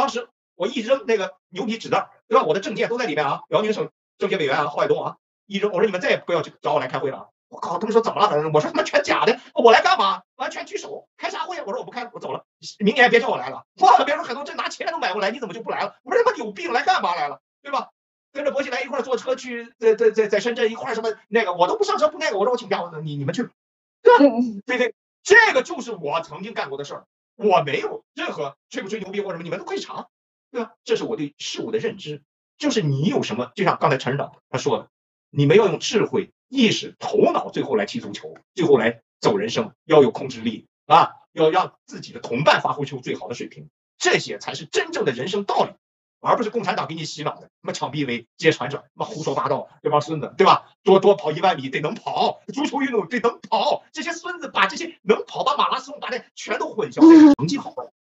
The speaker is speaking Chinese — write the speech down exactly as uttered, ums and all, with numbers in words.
当时我一扔那个牛皮纸袋，对吧？我的证件都在里面啊，辽宁省政协委员啊，郝海东啊，一扔，我说你们再也不要找我来开会了啊！我靠，他们说怎么了？我说他妈全假的，我来干嘛？完全举手，开啥会？我说我不开了，我走了，明年别叫我来了。哇，别说海东这拿钱都买不来，你怎么就不来了？我说他妈有病，来干嘛来了？对吧？跟着薄熙来一块坐车去，在在在在深圳一块什么那个，我都不上车不那个，我说我请假，我说你你们去，对吧？对对，这个就是我曾经干过的事儿，我没有任何吹不吹牛逼或什么，你们都可以查，对吧？这是我对事物的认知，就是你有什么，就像刚才陈指导他说的，你们要用智慧、意识、头脑，最后来踢足球，最后来走人生，要有控制力啊，要让自己的同伴发挥出最好的水平，这些才是真正的人生道理。而不是共产党给你洗脑的，什么抢臂围、接传转，什么胡说八道，这帮孙子，对吧？多多跑一万米得能跑，足球运动得能跑，这些孙子把这些能跑，把马拉松把这全都混淆，成绩好。